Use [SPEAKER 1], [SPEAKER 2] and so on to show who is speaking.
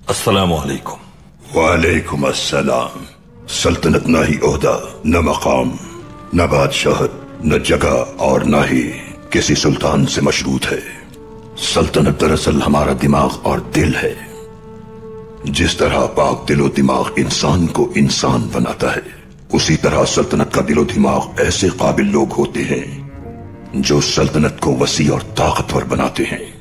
[SPEAKER 1] अस्सलामुअलैकुम।
[SPEAKER 2] वालेकुम अस्सलाम। सल्तनत ना ही ओहदा, न मकाम, न बादशाहत, न जगह और न ही किसी सुल्तान से मशरूत है। सल्तनत दरअसल हमारा दिमाग और दिल है। जिस तरह पाक दिलो दिमाग इंसान को इंसान बनाता है, उसी तरह सल्तनत का दिलो दिमाग ऐसे काबिल लोग होते हैं जो सल्तनत को वसी और ताकतवर बनाते हैं।